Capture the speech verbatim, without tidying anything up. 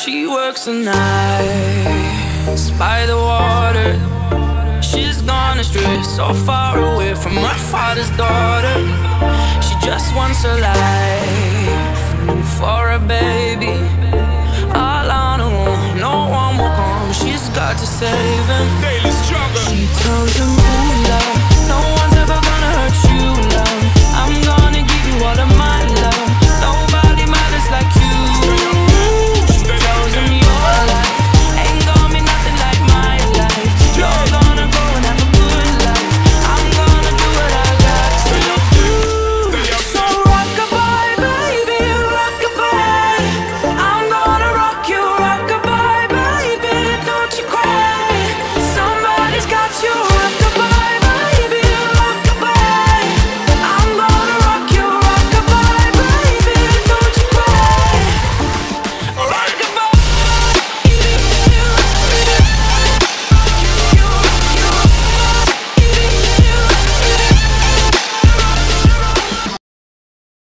She works the nights by the water. She's gone astray, so far away from her father's daughter. She just wants her life for a baby. All on her own, no one will come. She's got to say